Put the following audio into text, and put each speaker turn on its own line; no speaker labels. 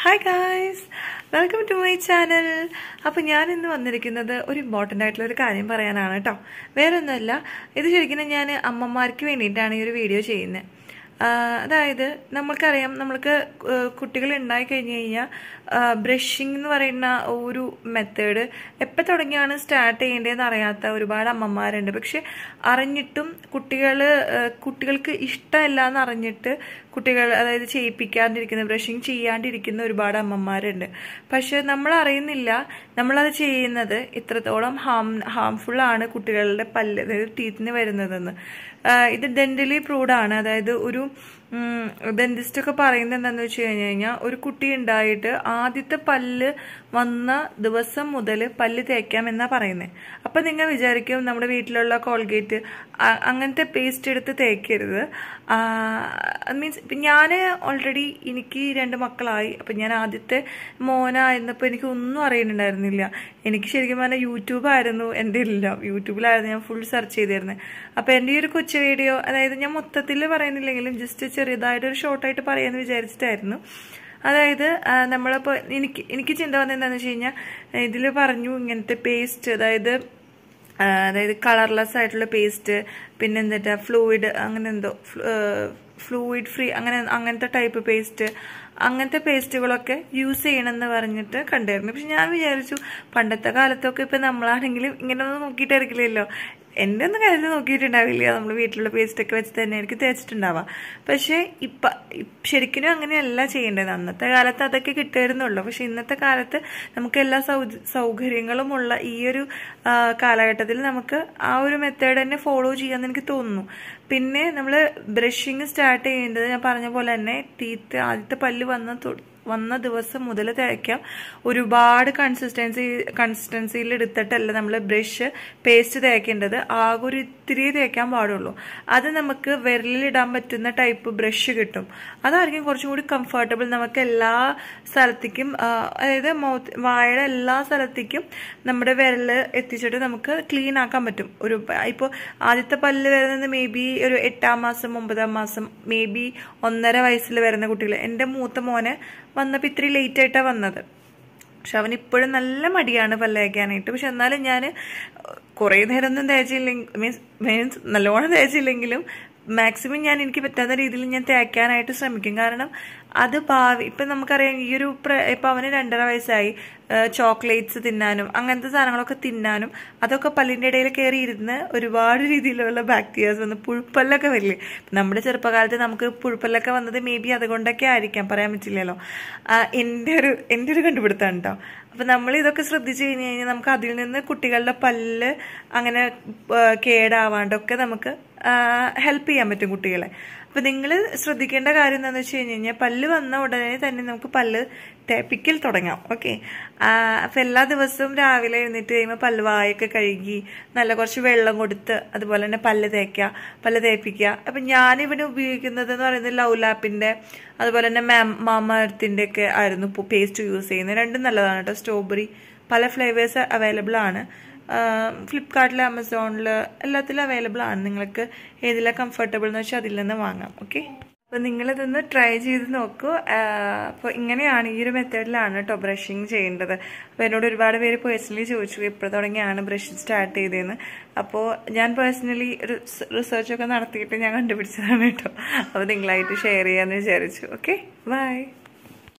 Hi guys, welcome to my channel. അപ്പോൾ ഞാൻ ഇന്ന് വന്നിരിക്കുന്നത് ഒരു ഇമ്പോർട്ടന്റ് ആയിട്ടുള്ള ഒരു കാര്യം പറയാനാണ് കേട്ടോ. വേറൊന്നുമല്ല, ഇത് ശരിക്കും ഞാൻ അമ്മമാർക്ക് വേണ്ടിയിട്ടാണ് ഈ ഒരു വീഡിയോ ചെയ്യുന്നത്. അതായത് നമ്മൾക്കറിയാം, നമ്മൾക്ക് കുട്ടികൾ ഉണ്ടായി കഴിഞ്ഞു കഴിഞ്ഞാൽ ബ്രഷിംഗ് എന്ന് പറയുന്ന ഒരു മെത്തേഡ് എപ്പോൾ തുടങ്ങിയാണ് സ്റ്റാർട്ട് ചെയ്യേണ്ടതെന്ന് അറിയാത്ത ഒരുപാട് അമ്മമാരുണ്ട്. പക്ഷെ അറിഞ്ഞിട്ടും കുട്ടികൾക്ക് ഇഷ്ടമല്ല എന്ന് അറിഞ്ഞിട്ട് കുട്ടികൾ അതായത് ചെയ്യിപ്പിക്കാണ്ടിരിക്കുന്ന, ബ്രഷിങ് ചെയ്യാണ്ടിരിക്കുന്ന ഒരുപാട് അമ്മമാരുണ്ട്. പക്ഷെ നമ്മൾ അറിയുന്നില്ല നമ്മളത് ചെയ്യുന്നത് ഇത്രത്തോളം ഹാംഫുൾ ആണ് കുട്ടികളുടെ പല്ല്, അതായത് ടീത്തിന് വരുന്നതെന്ന്. ഇത് ഡെന്റലി പ്രൂവ്ഡ് ആണ്. അതായത് ഒരു ഡെന്റിസ്റ്റ് ഒക്കെ പറയുന്നത് എന്താണെന്ന് വെച്ച് കഴിഞ്ഞാൽ, ഒരു കുട്ടി ഉണ്ടായിട്ട് ആദ്യത്തെ പല്ല് വന്ന ദിവസം മുതൽ പല്ല് തേക്കാം എന്നാ പറയുന്നത്. അപ്പം നിങ്ങൾ വിചാരിക്കും നമ്മുടെ വീട്ടിലുള്ള കോൾഗേറ്റ് അങ്ങനത്തെ പേസ്റ്റ് എടുത്ത് തേക്കരുത്. മീൻസ് ഇപ്പം ഞാൻ ഓൾറെഡി എനിക്ക് 2 മക്കളായി. അപ്പം ഞാൻ ആദ്യത്തെ മോനായിരുന്നപ്പോൾ എനിക്ക് ഒന്നും അറിയുന്നുണ്ടായിരുന്നില്ല. എനിക്ക് ശരിക്കും പറഞ്ഞാൽ യൂട്യൂബായിരുന്നു എൻ്റെ എല്ലാം. യൂട്യൂബിലായിരുന്നു ഞാൻ ഫുൾ സെർച്ച് ചെയ്തിരുന്നത്. അപ്പം എൻ്റെ ഈ ഒരു കൊച്ചു വീഡിയോ, അതായത് ഞാൻ മൊത്തത്തിൽ പറയുന്നില്ലെങ്കിലും ജസ്റ്റ് ചെറിയതായിട്ടൊരു ഷോർട്ടായിട്ട് പറയാമെന്ന് വിചാരിച്ചിട്ടായിരുന്നു. അതായത് നമ്മളിപ്പോൾ എനിക്ക് ചിന്ത വന്നത് എന്താണെന്ന് വെച്ച് കഴിഞ്ഞാൽ, ഇതിൽ പറഞ്ഞു ഇങ്ങനത്തെ പേസ്റ്റ്, അതായത് കളർലെസ് ആയിട്ടുള്ള പേസ്റ്റ്, പിന്നെ എന്നിട്ട് ഫ്ലൂയിഡ്, അങ്ങനെ എന്തോ ഫ്ലൂയിഡ് ഫ്രീ, അങ്ങനത്തെ ടൈപ്പ് പേസ്റ്റ്, അങ്ങനത്തെ പേസ്റ്റുകളൊക്കെ യൂസ് ചെയ്യണമെന്ന് പറഞ്ഞിട്ട് കണ്ടായിരുന്നു. പക്ഷെ ഞാൻ വിചാരിച്ചു, പണ്ടത്തെ കാലത്തൊക്കെ ഇപ്പം നമ്മളാണെങ്കിലും ഇങ്ങനെയൊന്നും നോക്കിയിട്ടായിരിക്കില്ലല്ലോ. എൻ്റെ ഒന്നും കാര്യത്തിൽ നോക്കിയിട്ടുണ്ടാവില്ല. നമ്മൾ വീട്ടിലുള്ള പേസ്റ്റൊക്കെ വെച്ച് തന്നെ എനിക്ക് തേച്ചിട്ടുണ്ടാവാം. പക്ഷേ ശരിക്കും അങ്ങനെയല്ല ചെയ്യേണ്ടത്. അന്നത്തെ കാലത്ത് അതൊക്കെ കിട്ടുമായിരുന്നുള്ളൂ. പക്ഷെ ഇന്നത്തെ കാലത്ത് നമുക്ക് എല്ലാ സൗകര്യങ്ങളുമുള്ള ഈ ഒരു കാലഘട്ടത്തിൽ നമുക്ക് ആ ഒരു മെത്തേഡ് തന്നെ ഫോളോ ചെയ്യാമെന്ന് എനിക്ക് തോന്നുന്നു. പിന്നെ നമ്മൾ ബ്രഷിങ് സ്റ്റാർട്ട് ചെയ്യേണ്ടത് ഞാൻ പറഞ്ഞ പോലെ തന്നെ ടീത്ത് ആദ്യത്തെ പല്ല് വന്ന ദിവസം മുതൽ തേക്കാം. ഒരുപാട് കൺസിസ്റ്റൻസിയിൽ എടുത്തിട്ടല്ല നമ്മൾ ബ്രഷ് പേസ്റ്റ് തേക്കേണ്ടത്. ആകെ ഒരു ഇത്തിരി തേക്കാൻ പാടുള്ളൂ. അത് നമുക്ക് വിരലിലിടാൻ പറ്റുന്ന ടൈപ്പ് ബ്രഷ് കിട്ടും. അതായിരിക്കും കുറച്ചും കൂടി കംഫർട്ടബിൾ. നമുക്ക് എല്ലാ സ്ഥലത്തേക്കും, അതായത് വായയുടെ എല്ലാ സ്ഥലത്തേക്കും നമ്മുടെ വിരല് എത്തിച്ചിട്ട് നമുക്ക് ക്ലീൻ ആക്കാൻ പറ്റും. ഇപ്പോൾ ആദ്യത്തെ പല്ല് വരുന്നത് മേ ബി ഒരു 8-ാം മാസം 9-ാം മാസം, മേ ബി 1.5 വയസ്സിൽ വരുന്ന കുട്ടികൾ. എൻ്റെ മൂത്ത മോനെ വന്നപ്പോൾ ഇത്തിരി ലേറ്റ് ആയിട്ടാണ് വന്നത്. പക്ഷെ അവനിപ്പോഴും നല്ല മടിയാണ് പല്ല് തേക്കാനായിട്ട്. പക്ഷെ എന്നാലും ഞാൻ കുറേ നേരമൊന്നും തേച്ചില്ലെങ്കിൽ, മീൻസ് നല്ലോണം തേച്ചില്ലെങ്കിലും മാക്സിമം ഞാൻ എനിക്ക് പറ്റാത്ത രീതിയിൽ ഞാൻ തേക്കാനായിട്ട് ശ്രമിക്കും. കാരണം അത് ഇപ്പം നമുക്കറിയാം, ഈ ഒരു ഇപ്പം അവന് 2.5 വയസ്സായി. ചോക്ലേറ്റ്സ് തിന്നാനും അങ്ങനത്തെ സാധനങ്ങളൊക്കെ തിന്നാനും അതൊക്കെ പല്ലിൻ്റെ ഇടയിൽ കയറി ഇരുന്ന് ഒരുപാട് രീതിയിലുള്ള ബാക്ടീരിയാസ് വന്ന് പുഴുപ്പല്ലൊക്കെ വരില്ലേ. നമ്മുടെ ചെറുപ്പകാലത്ത് നമുക്ക് പുഴുപ്പല്ലൊക്കെ വന്നത് മേ ബി അതുകൊണ്ടൊക്കെ ആയിരിക്കാം, പറയാൻ പറ്റില്ലല്ലോ. എൻ്റെ ഒരു കണ്ടുപിടുത്തമാണ് കേട്ടോ. അപ്പം നമ്മൾ ഇതൊക്കെ ശ്രദ്ധിച്ചു കഴിഞ്ഞ് കഴിഞ്ഞാൽ നമുക്ക് അതിൽ നിന്ന് കുട്ടികളുടെ പല്ല് അങ്ങനെ കേടാവാണ്ടൊക്കെ നമുക്ക് ഹെൽപ്പ് ചെയ്യാൻ പറ്റും കുട്ടികളെ. അപ്പം നിങ്ങൾ ശ്രദ്ധിക്കേണ്ട കാര്യം എന്താണെന്ന് വെച്ച് കഴിഞ്ഞാൽ, പല്ല് വന്ന ഉടനെ തന്നെ നമുക്ക് പല്ല് തേപ്പിക്കൽ തുടങ്ങാം. ഓക്കെ. അപ്പം എല്ലാ ദിവസവും രാവിലെ എഴുന്നേറ്റ് കഴിയുമ്പോൾ പല്ല് വായൊക്കെ കഴുകി നല്ല കുറച്ച് വെള്ളം കൊടുത്ത് അതുപോലെ തന്നെ പല്ല് തേപ്പിക്കുക. അപ്പം ഞാനിവിടെ ഉപയോഗിക്കുന്നത് എന്ന് പറയുന്നത് ലൗലാപ്പിൻ്റെ അതുപോലെ തന്നെ മാമ എർത്തിൻ്റെ ഒക്കെ ആയിരുന്നു പേസ്റ്റ് യൂസ് ചെയ്യുന്നത്. രണ്ടും നല്ലതാണ് കേട്ടോ. സ്ട്രോബെറി പല ഫ്ലേവേഴ്സ് അവൈലബിൾ ആണ്. ഫ്ലിപ്കാർട്ടിൽ, ആമസോണിൽ എല്ലാത്തിലും അവൈലബിൾ ആണ്. നിങ്ങൾക്ക് ഏതിലാണ് കംഫർട്ടബിൾ എന്ന് വെച്ചാൽ അതിൽ നിന്ന് വാങ്ങാം. ഓക്കെ. അപ്പോൾ നിങ്ങളിതൊന്ന് ട്രൈ ചെയ്ത് നോക്കൂ. അപ്പോൾ ഇങ്ങനെയാണ്, ഈ ഒരു മെത്തേഡിലാണ് കേട്ടോ ബ്രഷിങ് ചെയ്യേണ്ടത്. അപ്പോൾ എന്നോട് ഒരുപാട് പേര് പേഴ്സണലി ചോദിച്ചു എപ്പോൾ തുടങ്ങിയാണ് ബ്രഷിങ് സ്റ്റാർട്ട് ചെയ്തതെന്ന്. അപ്പോൾ ഞാൻ പേഴ്സണലി ഒരു റിസർച്ചൊക്കെ നടത്തിയിട്ട് ഞാൻ കണ്ടുപിടിച്ചതാണ് കേട്ടോ. അപ്പോൾ നിങ്ങളായിട്ട് ഷെയർ ചെയ്യാമെന്ന് വിചാരിച്ചു. Okay, by.